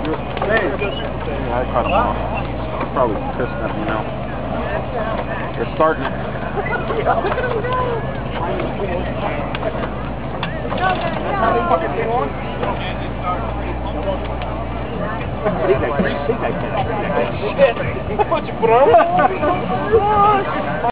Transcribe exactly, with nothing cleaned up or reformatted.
Yeah, I cut him off. He's probably pissed at me now. They're starting it. Look at him go! That's how they fucking get on. I think I can. I think I can. Shit. What you put on?